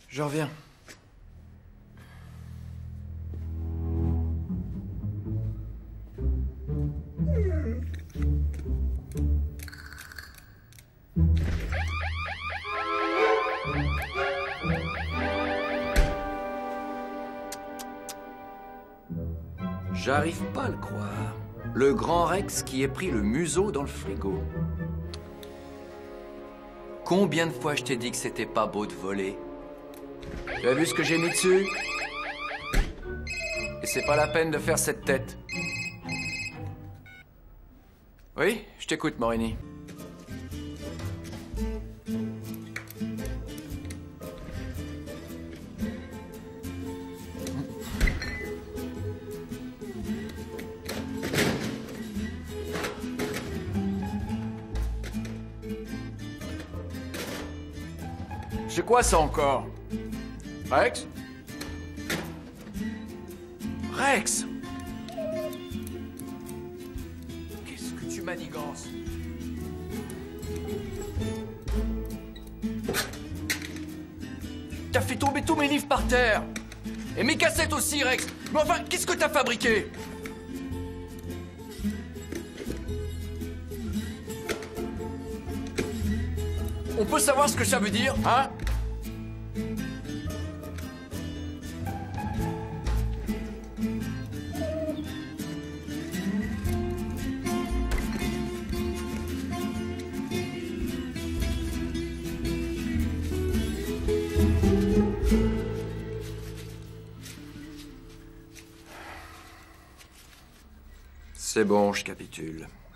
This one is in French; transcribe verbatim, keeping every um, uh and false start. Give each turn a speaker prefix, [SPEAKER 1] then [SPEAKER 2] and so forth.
[SPEAKER 1] Je reviens.
[SPEAKER 2] J'arrive pas à le croire. Le grand Rex qui ait pris le museau dans le frigo. Combien de fois je t'ai dit que c'était pas beau de voler? Tu as vu ce que j'ai mis dessus? Et c'est pas la peine de faire cette tête. Oui, je t'écoute, Morini. C'est quoi ça encore? Rex? Rex! Qu'est-ce que tu manigances? T'as fait tomber tous mes livres par terre! Et mes cassettes aussi, Rex! Mais enfin, qu'est-ce que t'as fabriqué? On peut savoir ce que ça veut dire, hein? C'est bon, je capitule.